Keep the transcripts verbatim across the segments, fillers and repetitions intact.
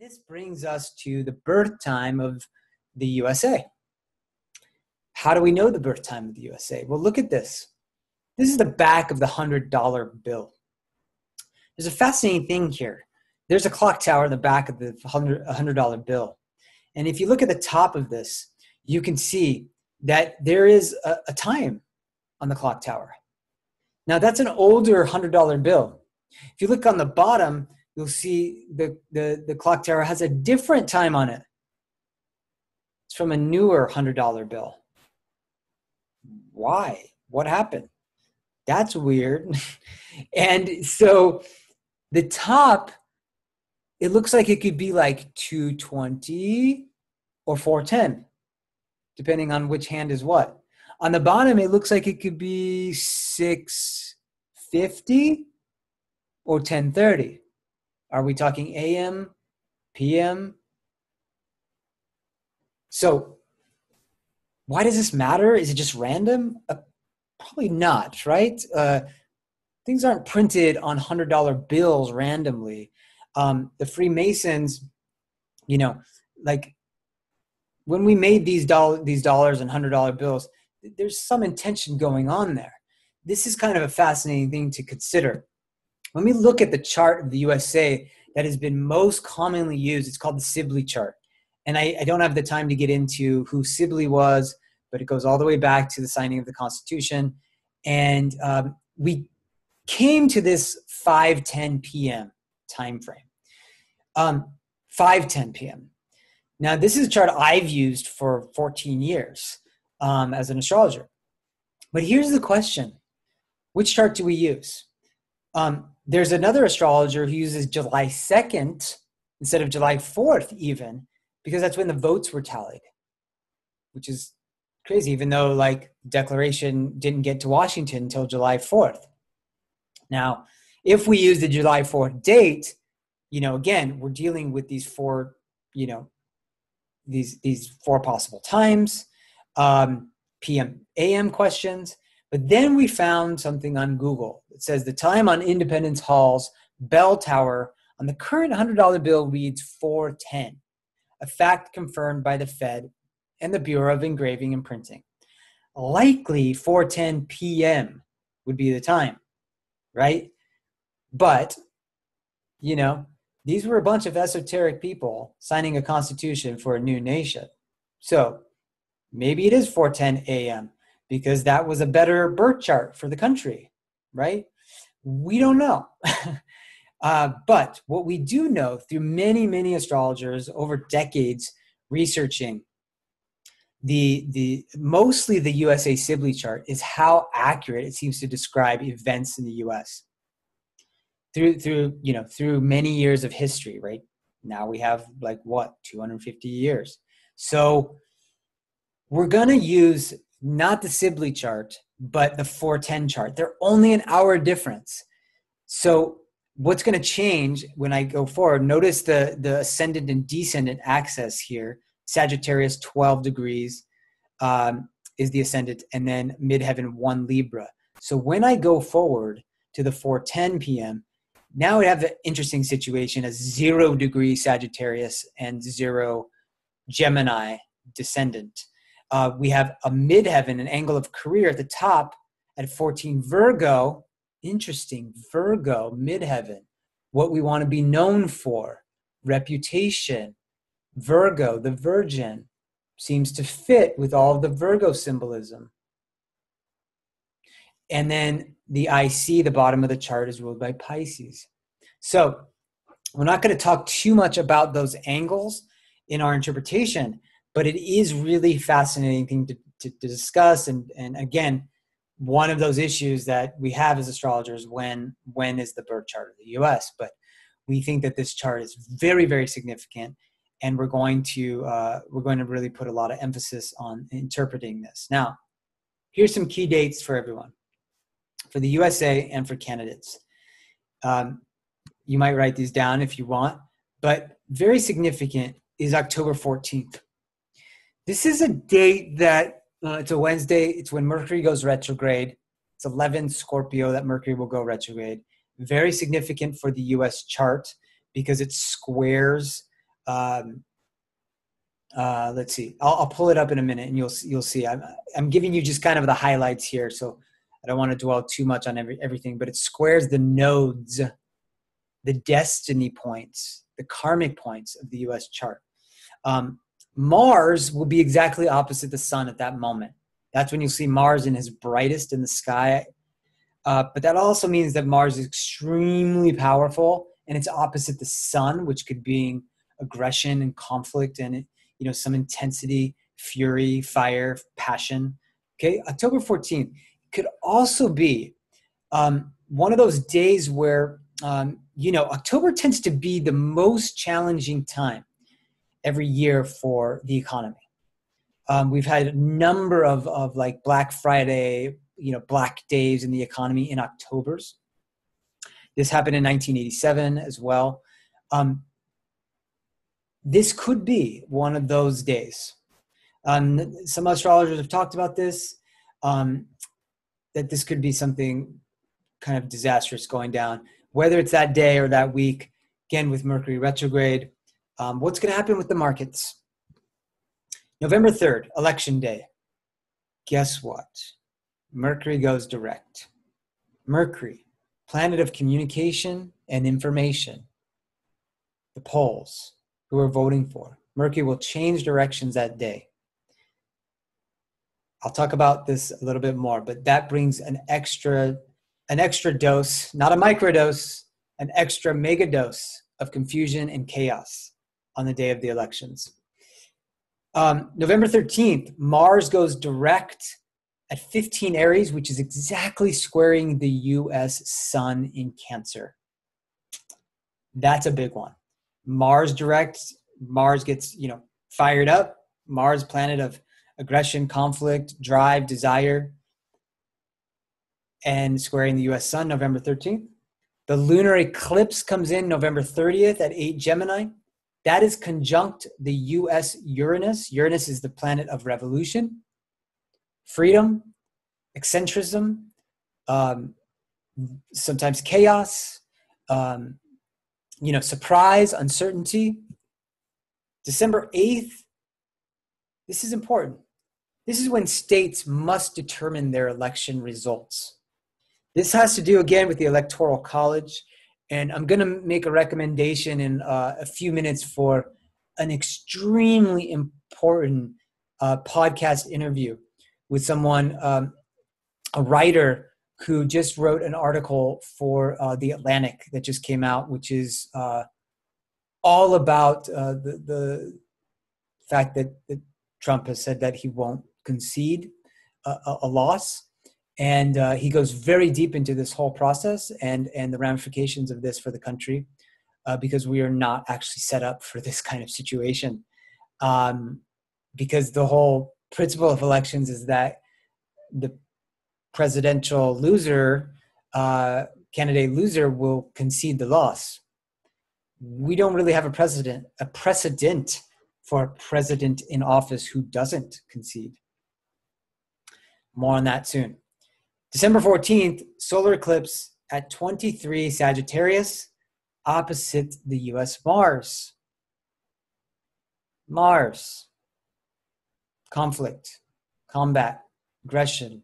this brings us to the birth time of the U S A. How do we know the birth time of the U S A? Well, look at this. This is the back of the one hundred dollar bill. There's a fascinating thing here. There's a clock tower in the back of the one hundred dollar bill. And if you look at the top of this, you can see that there is a, a time on the clock tower. Now, that's an older one hundred dollar bill. If you look on the bottom, you'll see the, the, the clock tower has a different time on it. It's from a newer one hundred dollar bill. Why? What happened? That's weird. And so the top, it looks like it could be like two twenty or four ten, depending on which hand is what. On the bottom, it looks like it could be six fifty or ten thirty. Are we talking A M, P M? So why does this matter? Is it just random? Uh, probably not, right? Uh, things aren't printed on one hundred dollar bills randomly. Um, the Freemasons, you know, like when we made these, doll- these dollars and one hundred dollar bills, there's some intention going on there. This is kind of a fascinating thing to consider. When we look at the chart of the U S A that has been most commonly used, it's called the Sibley chart. And I, I don't have the time to get into who Sibley was, but it goes all the way back to the signing of the Constitution. And um, we came to this five ten p.m. time frame. Um, five ten p.m. Now, this is a chart I've used for fourteen years um, as an astrologer. But here's the question. Which chart do we use? Um, there's another astrologer who uses July second instead of July fourth even, because that's when the votes were tallied, which is crazy, even though like Declaration didn't get to Washington until July fourth. Now, if we use the July fourth date, you know, again, we're dealing with these four, you know, these, these four possible times, um, P M, A M questions. But then we found something on Google. It says the time on Independence Hall's bell tower on the current one hundred dollar bill reads four ten, a fact confirmed by the Fed and the Bureau of Engraving and Printing. Likely four ten p.m. would be the time, right? But, you know, these were a bunch of esoteric people signing a constitution for a new nation. So maybe it is four ten a.m. because that was a better birth chart for the country, right? We don't know. uh, but what we do know through many, many astrologers over decades researching the, the mostly the U S A Sibley chart is how accurate it seems to describe events in the U S through, through, you know, through many years of history, right? Now we have like what, two hundred fifty years. So we're going to use not the Sibley chart, but the four ten chart. They're only an hour difference. So what's going to change when I go forward? Notice the, the ascendant and descendant axis here. Sagittarius, twelve degrees um, is the ascendant, and then midheaven, one Libra. So when I go forward to the four ten p.m., now we have an interesting situation as zero degree Sagittarius and zero Gemini descendant. Uh, we have a midheaven, an angle of career at the top at fourteen Virgo. Interesting, Virgo, midheaven. What we want to be known for, reputation. Virgo, the Virgin, seems to fit with all of the Virgo symbolism. And then the I C, the bottom of the chart, is ruled by Pisces. So we're not going to talk too much about those angles in our interpretation, but it is really fascinating thing to, to, to discuss. And, and again, one of those issues that we have as astrologers, when, when is the birth chart of the U S? But we think that this chart is very, very significant. And we're going to, uh, we're going to really put a lot of emphasis on interpreting this. Now, here's some key dates for everyone, for the U S A and for candidates. Um, you might write these down if you want, but very significant is October fourteenth. This is a date that, uh, it's a Wednesday. It's when Mercury goes retrograde. It's eleven Scorpio that Mercury will go retrograde. Very significant for the U S chart because it squares Um, uh, let's see. I'll, I'll pull it up in a minute, and you'll you'll see. I'm I'm giving you just kind of the highlights here, so I don't want to dwell too much on every everything. But it squares the nodes, the destiny points, the karmic points of the U S chart. Um, Mars will be exactly opposite the sun at that moment. That's when you'll see Mars in his brightest in the sky. Uh, but that also means that Mars is extremely powerful, and it's opposite the sun, which could be aggression and conflict and, you know, some intensity, fury, fire, passion. Okay, October fourteenth could also be um, one of those days where, um, you know, October tends to be the most challenging time every year for the economy. Um, we've had a number of, of like Black Friday, you know, black days in the economy in Octobers. This happened in nineteen eighty-seven as well. Um, this could be one of those days. Um, some astrologers have talked about this, um, that this could be something kind of disastrous going down, whether it's that day or that week, again, with Mercury retrograde. Um, what's going to happen with the markets? November third, election day. Guess what? Mercury goes direct. Mercury, planet of communication and information. The polls, who are voting for. Mercury will change directions that day. I'll talk about this a little bit more, but that brings an extra, an extra dose, not a microdose, an extra mega dose of confusion and chaos on the day of the elections. Um, November thirteenth, Mars goes direct at fifteen Aries, which is exactly squaring the U S sun in Cancer. That's a big one. Mars direct, Mars gets, you know, fired up. Mars, planet of aggression, conflict, drive, desire, and squaring the U S sun, November thirteenth. The lunar eclipse comes in November thirtieth at eight Gemini. That is conjunct the U S Uranus. Uranus is the planet of revolution, freedom, eccentricism, um, sometimes chaos, um, you know, surprise, uncertainty. December eighth, this is important. This is when states must determine their election results. This has to do, again, with the Electoral College. And I'm going to make a recommendation in uh, a few minutes for an extremely important uh, podcast interview with someone, um, a writer who just wrote an article for uh, The Atlantic that just came out, which is uh, all about uh, the, the fact that, that Trump has said that he won't concede a, a loss. And uh, he goes very deep into this whole process and, and the ramifications of this for the country, uh, because we are not actually set up for this kind of situation. Um, because the whole principle of elections is that the presidential loser, uh, candidate loser, will concede the loss. We don't really have a precedent, a precedent for a president in office who doesn't concede. More on that soon. December fourteenth, solar eclipse at twenty-three Sagittarius, opposite the U S Mars. Mars, conflict, combat, aggression,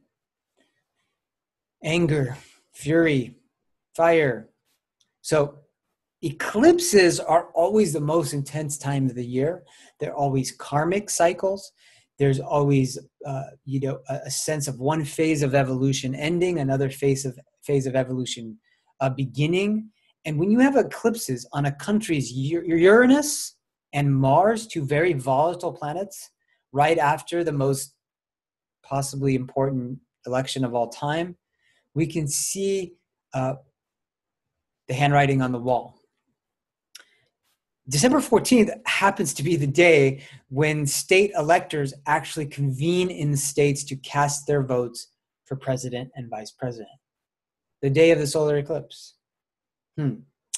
anger, fury, fire. So eclipses are always the most intense time of the year. They're always karmic cycles. There's always, uh, you know, a, a sense of one phase of evolution ending, another phase of phase of evolution uh, beginning. And when you have eclipses on a country's Uranus and Mars, two very volatile planets, right after the most possibly important election of all time, we can see uh, the handwriting on the wall. December fourteenth happens to be the day when state electors actually convene in the states to cast their votes for president and vice president. The day of the solar eclipse. Hmm.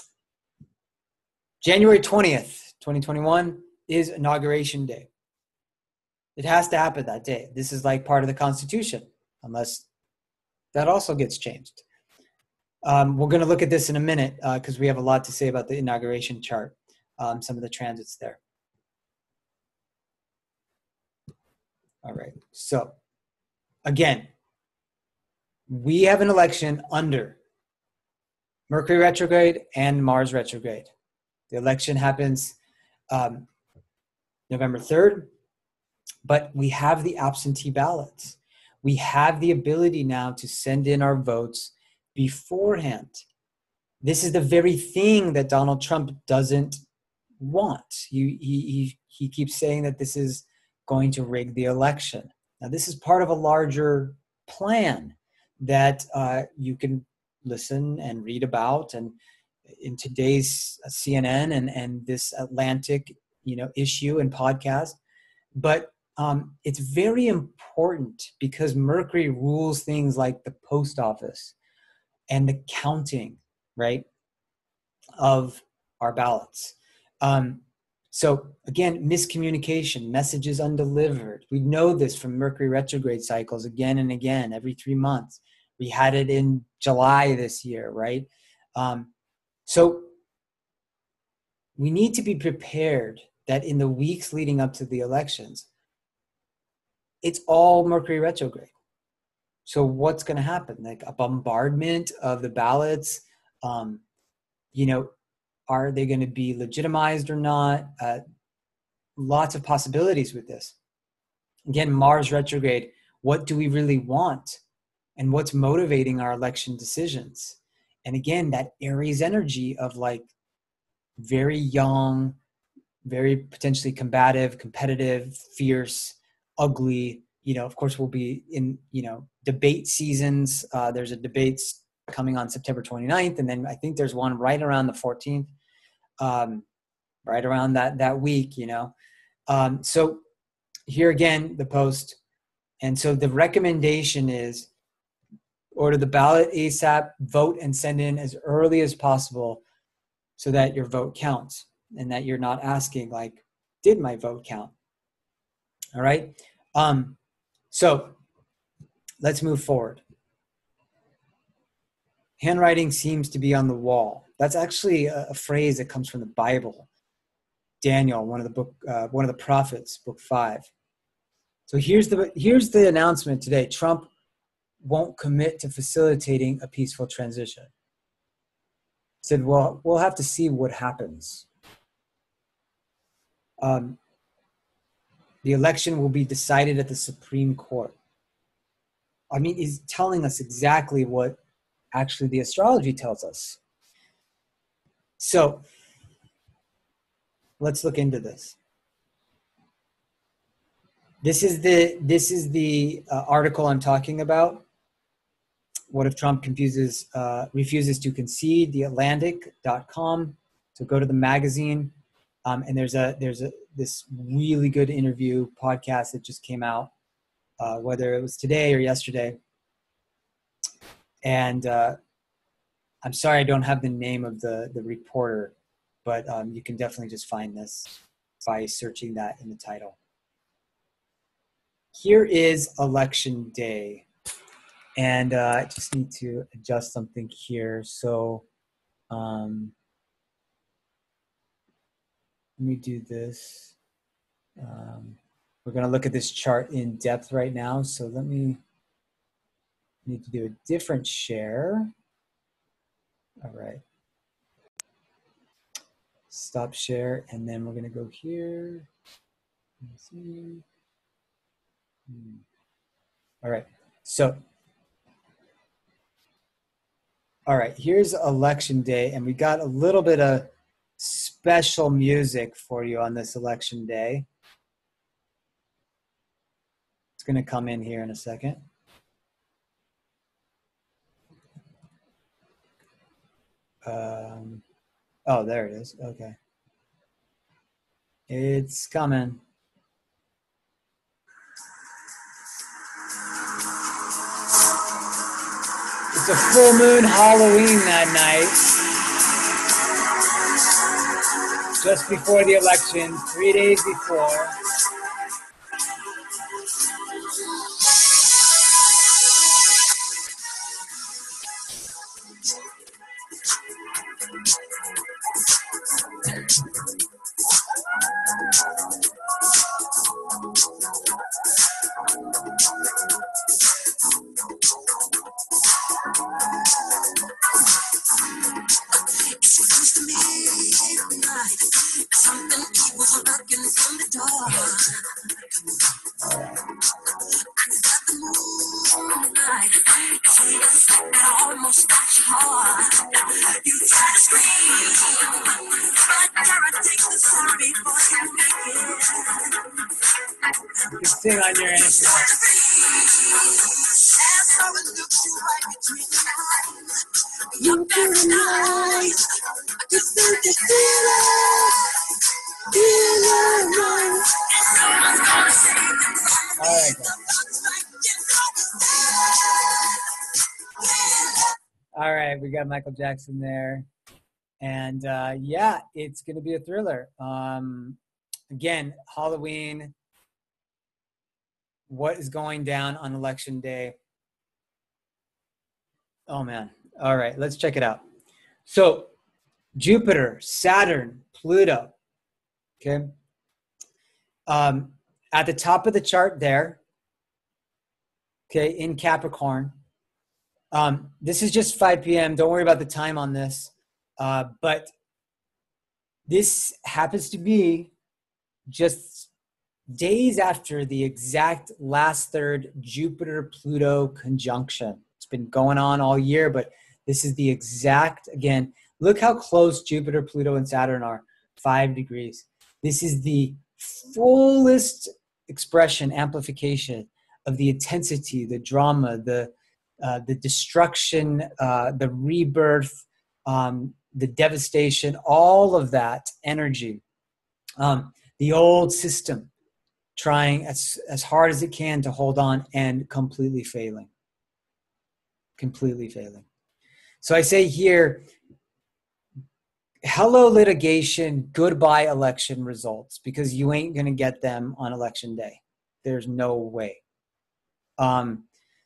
January twentieth, twenty twenty-one is Inauguration Day. It has to happen that day. This is like part of the Constitution, unless that also gets changed. Um, we're going to look at this in a minute because uh, we have a lot to say about the inauguration chart. Um, some of the transits there. All right. So again, we have an election under Mercury retrograde and Mars retrograde. The election happens um, November third, but we have the absentee ballots. We have the ability now to send in our votes beforehand. This is the very thing that Donald Trump doesn't want. He, he, he keeps saying that this is going to rig the election. Now, this is part of a larger plan that uh, you can listen and read about. And in today's C N N and, and this Atlantic, you know, issue and podcast. But um, it's very important because Mercury rules things like the post office and the counting, right, of our ballots. Um, so again, miscommunication, messages undelivered. We know this from Mercury retrograde cycles again and again, every three months. We had it in July this year, right? Um, so we need to be prepared that in the weeks leading up to the elections, it's all Mercury retrograde. So what's going to happen? Like a bombardment of the ballots, um, you know, are they going to be legitimized or not? Uh, lots of possibilities with this. Again, Mars retrograde, what do we really want? And what's motivating our election decisions? And again, that Aries energy of like very young, very potentially combative, competitive, fierce, ugly. You know, of course, we'll be in, you know, debate seasons. Uh, there's a debate coming on September twenty-ninth. And then I think there's one right around the fourteenth, um, right around that, that week, you know. Um, so here again, the post. And so the recommendation is order the ballot ASAP, vote and send in as early as possible so that your vote counts and that you're not asking like, did my vote count? All right. Um, so let's move forward. Handwriting seems to be on the wall. That's actually a, a phrase that comes from the Bible. Daniel, one of the book, uh, one of the prophets, book five. So here's the here's the announcement today. Trump won't commit to facilitating a peaceful transition. Said, well, we'll have to see what happens. Um, the election will be decided at the Supreme Court. I mean, he's telling us exactly what actually the astrology tells us. So let's look into this. This is the this is the uh, article I'm talking about. What if Trump confuses, uh, refuses to concede? the atlantic dot com. So go to the magazine, um, and there's a there's a this really good interview podcast that just came out, uh, whether it was today or yesterday. And uh, I'm sorry I don't have the name of the the reporter, but um, you can definitely just find this by searching that in the title. Here is election day. And uh, I just need to adjust something here. So um, let me do this. Um, we're going to look at this chart in depth right now. So let me need to do a different share. All right. Stop share. And then we're going to go here. Let's see. Hmm. All right. So all right, here's election day, and we got a little bit of special music for you on this election day. It's going to come in here in a second. Um, oh, there it is. Okay. It's coming. It's a full moon Halloween that night. Just before the election, three days before. You can sing on your instrument. You feel nice. It's such a feeling. Feeling nice. All right, guys. All right, we got Michael Jackson there. And uh, yeah, it's going to be a thriller. Um, again, Halloween, what is going down on election day? Oh, man. All right, let's check it out. So Jupiter, Saturn, Pluto, okay? Um, at the top of the chart there, okay, in Capricorn. Um, this is just five p m Don't worry about the time on this. Uh, but this happens to be just days after the exact last third Jupiter-Pluto conjunction. It's been going on all year, but this is the exact, again, look how close Jupiter, Pluto, and Saturn are, five degrees. This is the fullest expression, amplification of the intensity, the drama, the uh, the destruction, uh, the rebirth, um, the devastation, all of that energy. Um, the old system trying as, as hard as it can to hold on and completely failing. Completely failing. So I say here, hello litigation, goodbye election results, because you ain't going to get them on election day. There's no way. Um,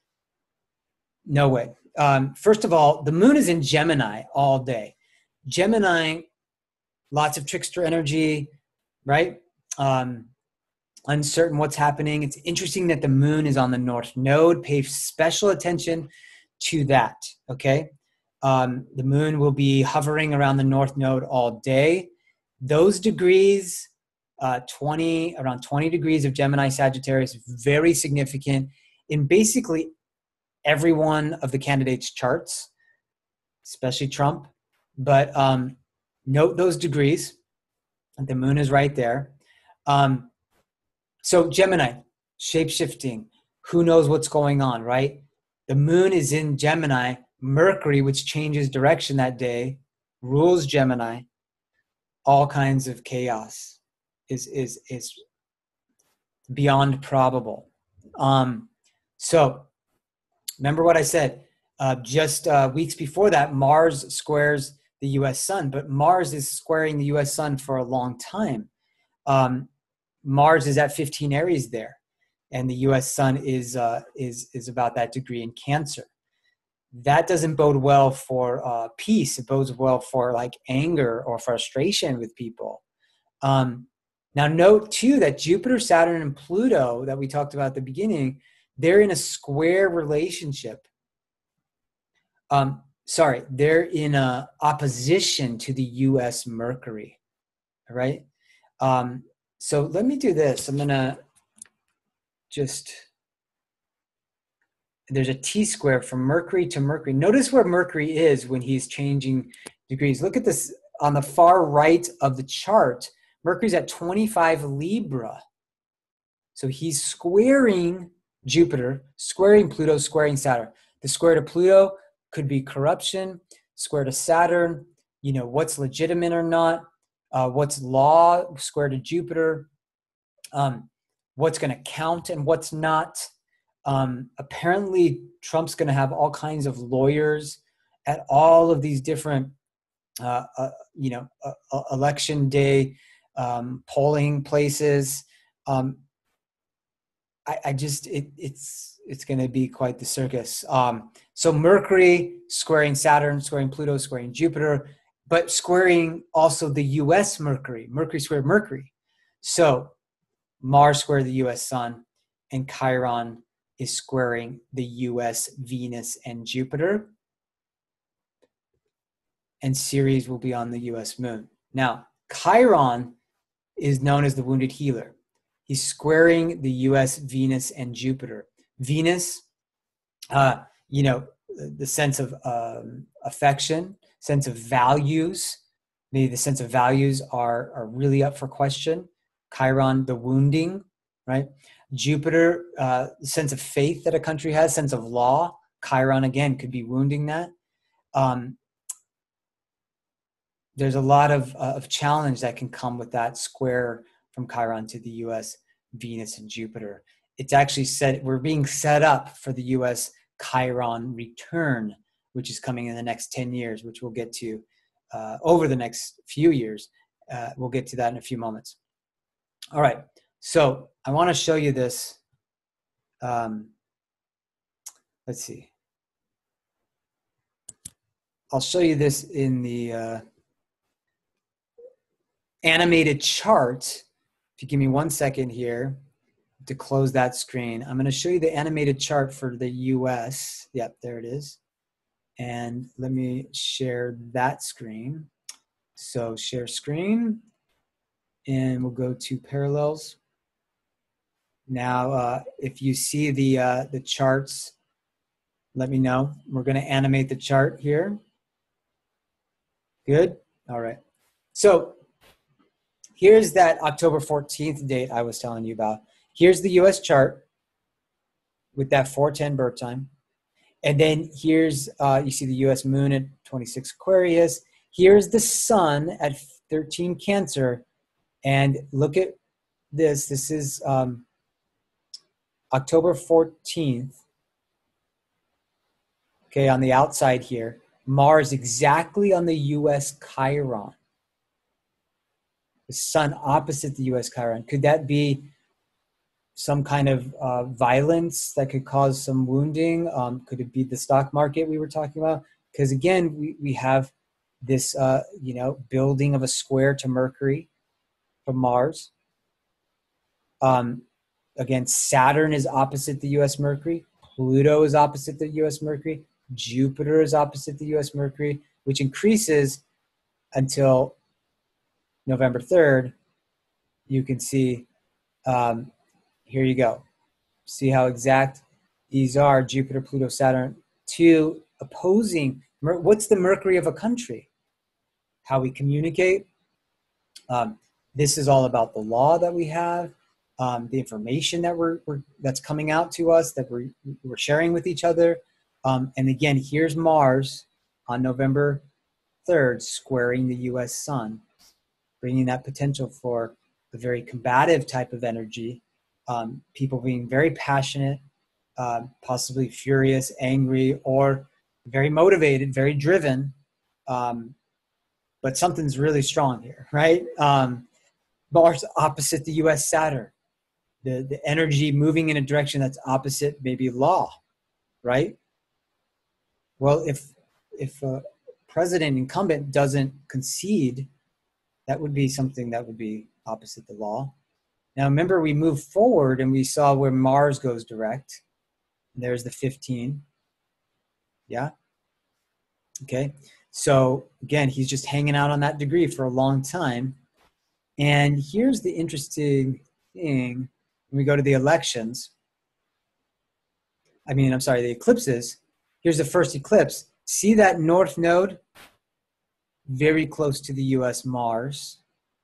no way. Um, first of all, the moon is in Gemini all day. Gemini, lots of trickster energy, right? Um, uncertain what's happening. It's interesting that the moon is on the north node. Pay special attention to that, okay? Um, the moon will be hovering around the north node all day. Those degrees, uh, twenty, around twenty degrees of Gemini, Sagittarius, very significant in basically every one of the candidates' charts, especially Trump. But um, note those degrees. The moon is right there. Um, so Gemini, shape-shifting. Who knows what's going on, right? The moon is in Gemini. Mercury, which changes direction that day, rules Gemini. All kinds of chaos is is is beyond probable. Um, so remember what I said. Uh, just uh, weeks before that, Mars squares the U S sun, but Mars is squaring the U S sun for a long time. Um, Mars is at fifteen Aries there, and the U S sun is uh, is is about that degree in Cancer. That doesn't bode well for uh, peace. It bodes well for like anger or frustration with people. Um, now note too that Jupiter, Saturn, and Pluto that we talked about at the beginning, they're in a square relationship. Um, sorry, they're in a opposition to the U S Mercury, all right? Um, so let me do this. I'm gonna just, there's a T-square from Mercury to Mercury. Notice where Mercury is when he's changing degrees. Look at this on the far right of the chart. Mercury's at twenty-five Libra. So he's squaring Jupiter, squaring Pluto, squaring Saturn. The square to Pluto could be corruption, square to Saturn, you know, what's legitimate or not, uh, what's law, square to Jupiter, um, what's going to count and what's not. Um, apparently, Trump's going to have all kinds of lawyers at all of these different, uh, uh, you know, uh, uh, election day um, polling places. Um, I, I just, it, it's it's going to be quite the circus. Um, so Mercury squaring Saturn, squaring Pluto, squaring Jupiter, but squaring also the U S Mercury, Mercury squared Mercury. So Mars squared the U S Sun, and Chiron is squaring the U S Venus and Jupiter. And Ceres will be on the U S Moon. Now, Chiron is known as the wounded healer. He's squaring the U S Venus and Jupiter. Venus, uh, you know, the sense of um, affection, sense of values. Maybe the sense of values are, are really up for question. Chiron, the wounding, right? Jupiter, uh, the sense of faith that a country has, sense of law. Chiron, again, could be wounding that. Um, there's a lot of, uh, of challenge that can come with that square from Chiron to the U S Venus and Jupiter. It's actually set, we're being set up for the U S Chiron return, which is coming in the next ten years, which we'll get to uh, over the next few years. Uh, we'll get to that in a few moments. All right, so I want to show you this. Um, let's see. I'll show you this in the uh, animated chart. If you give me one second here to close that screen, I'm going to show you the animated chart for the U S. Yep, there it is. And let me share that screen. So share screen, and we'll go to parallels. Now, uh, if you see the, uh, the charts, let me know. We're going to animate the chart here. Good. All right. So here's that October fourteenth date I was telling you about. Here's the U S chart with that four ten birth time. And then here's, uh, you see the U S moon at twenty-six Aquarius. Here's the sun at thirteen Cancer. And look at this. This is um, October fourteenth. Okay, on the outside here. Mars exactly on the U S Chiron. The sun opposite the U S Chiron. Could that be some kind of uh, violence that could cause some wounding? Um, could it be the stock market we were talking about? Because again, we, we have this, uh, you know, building of a square to Mercury from Mars. Um, again, Saturn is opposite the U S Mercury. Pluto is opposite the U S Mercury. Jupiter is opposite the U S Mercury, which increases until November third. You can see, um, here you go. See how exact these are, Jupiter, Pluto, Saturn, two opposing. What's the Mercury of a country? How we communicate. Um, this is all about the law that we have, um, the information that we're, we're that's coming out to us, that we're, we're sharing with each other. Um, and again, here's Mars on November third, squaring the U S sun, bringing that potential for a very combative type of energy. Um, people being very passionate, uh, possibly furious, angry, or very motivated, very driven. Um, but something's really strong here, right? Um, Mars opposite the U S Saturn. The, the energy moving in a direction that's opposite maybe law, right? Well, if, if a president incumbent doesn't concede, that would be something that would be opposite the law. Now, remember, we moved forward and we saw where Mars goes direct. There's the fifteen. Yeah. Okay. So again, he's just hanging out on that degree for a long time. And here's the interesting thing. When we go to the elections, I mean, I'm sorry, the eclipses. Here's the first eclipse. See that north node? Very close to the U S Mars.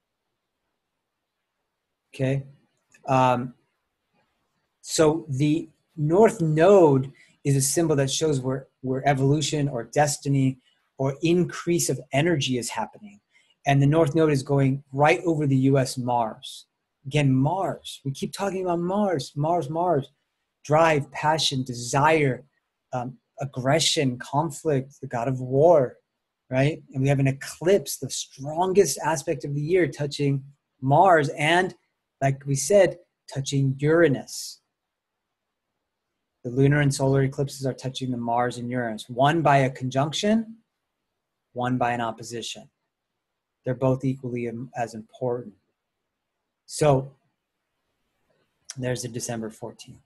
Okay. Um, so the north node is a symbol that shows where, where evolution or destiny or increase of energy is happening. And the north node is going right over the U S Mars. Again, Mars. We keep talking about Mars, Mars, Mars. Drive, passion, desire, um, aggression, conflict, the god of war, right? And we have an eclipse, the strongest aspect of the year, touching Mars and, like we said, touching Uranus. The lunar and solar eclipses are touching the Mars and Uranus, one by a conjunction, one by an opposition. They're both equally as important. So there's the December fourteenth.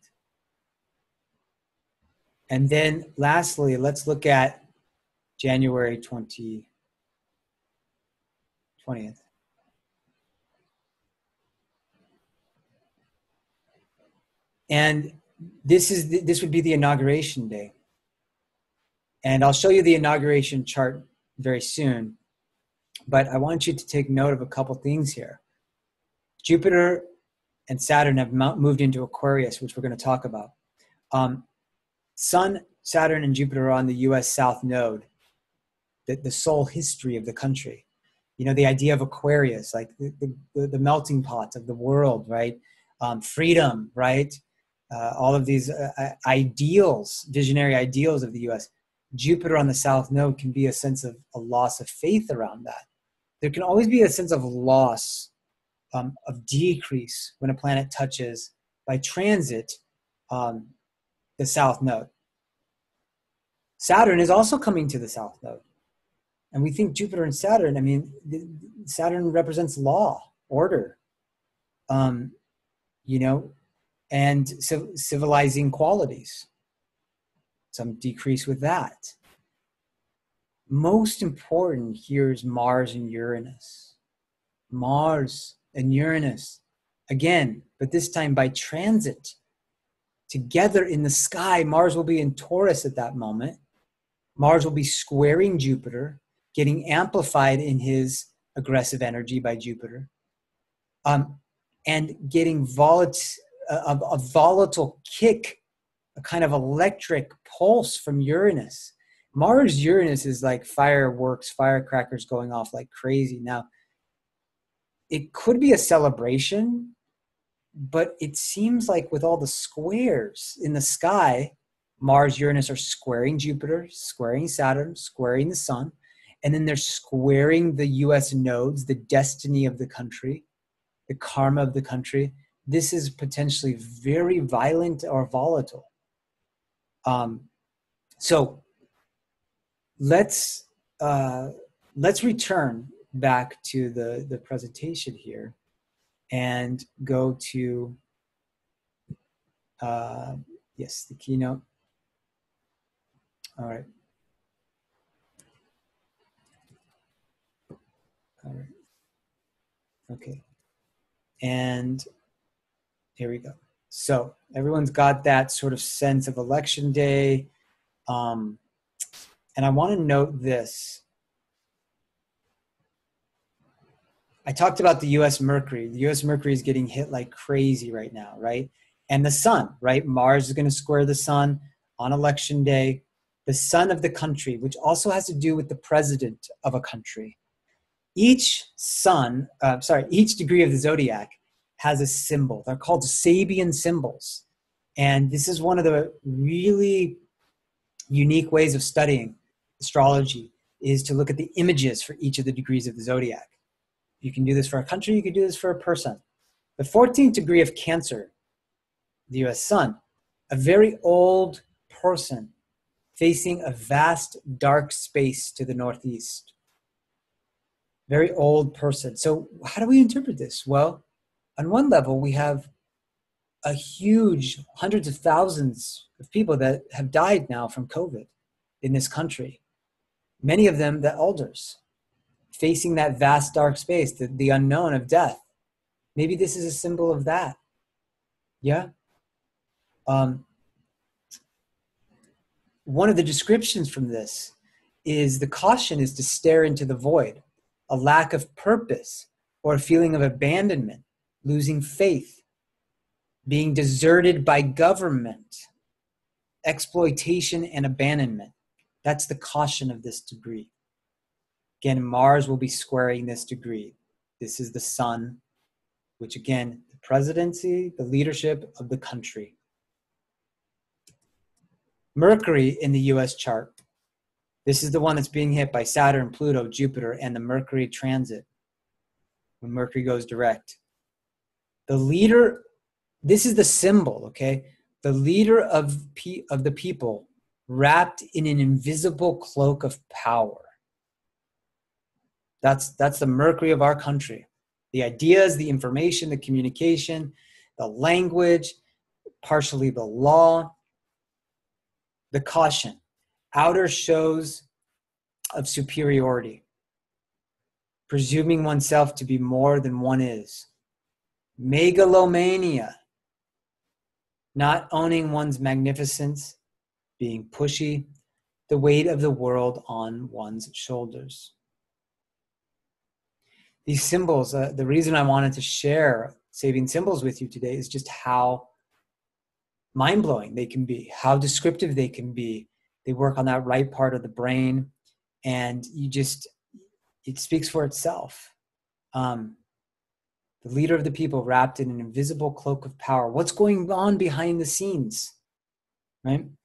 And then lastly, let's look at January twentieth. And this is the, this would be the inauguration day. And I'll show you the inauguration chart very soon. But I want you to take note of a couple things here. Jupiter and Saturn have moved into Aquarius, which we're going to talk about. Um, Sun, Saturn, and Jupiter are on the U S South Node, the, the sole history of the country. You know, the idea of Aquarius, like the, the, the melting pot of the world, right? Um, freedom, right? Uh, all of these uh, ideals, visionary ideals of the U S. Jupiter on the South Node can be a sense of a loss of faith around that. There can always be a sense of loss, um, of decrease when a planet touches by transit um, the South Node. Saturn is also coming to the South Node. And we think Jupiter and Saturn, I mean, Saturn represents law, order, um, you know, and civilizing qualities. Some decrease with that. Most important here is Mars and Uranus. Mars and Uranus, again, but this time by transit. Together in the sky, Mars will be in Taurus at that moment. Mars will be squaring Jupiter, getting amplified in his aggressive energy by Jupiter, um, and getting volat- a, a volatile kick, a kind of electric pulse from Uranus. Mars Uranus is like fireworks, firecrackers going off like crazy. Now, it could be a celebration, but it seems like with all the squares in the sky, Mars, Uranus are squaring Jupiter, squaring Saturn, squaring the sun, and then they're squaring the U S nodes, the destiny of the country, the karma of the country. This is potentially very violent or volatile. Um, so let's uh, let's return back to the, the presentation here and go to, uh, yes, the keynote. All right. All right. Okay. And here we go. So everyone's got that sort of sense of election day. Um, and I want to note this. I talked about the U S Mercury. The U S Mercury is getting hit like crazy right now, right? And the sun, right? Mars is going to square the sun on election day. The sun of the country, which also has to do with the president of a country. Each sun, uh, sorry, each degree of the zodiac has a symbol. They're called Sabian symbols. And this is one of the really unique ways of studying astrology, is to look at the images for each of the degrees of the zodiac. You can do this for a country, you can do this for a person. The fourteenth degree of Cancer, the U S sun, a very old person facing a vast dark space to the northeast. Very old person. So how do we interpret this? Well, on one level, we have a huge hundreds of thousands of people that have died now from COVID in this country. Many of them the elders, facing that vast dark space, the, the unknown of death. Maybe this is a symbol of that. Yeah. Um, one of the descriptions from this is the caution is to stare into the void, a lack of purpose or a feeling of abandonment, losing faith, being deserted by government, exploitation and abandonment. That's the caution of this degree. Again, Mars will be squaring this degree. This is the sun, which again, the presidency, the leadership of the country. Mercury in the U S chart. This is the one that's being hit by Saturn, Pluto, Jupiter, and the Mercury transit. When Mercury goes direct. The leader, this is the symbol, okay? The leader of, pe- of the people wrapped in an invisible cloak of power. That's, that's the Mercury of our country. The ideas, the information, the communication, the language, partially the law, the caution, outer shows of superiority, presuming oneself to be more than one is, megalomania, not owning one's magnificence, being pushy, the weight of the world on one's shoulders. These symbols, uh, the reason I wanted to share Sabian symbols with you today is just how mind-blowing they can be, how descriptive they can be. They work on that right part of the brain, and you just, it speaks for itself. Um, the leader of the people wrapped in an invisible cloak of power. What's going on behind the scenes, right?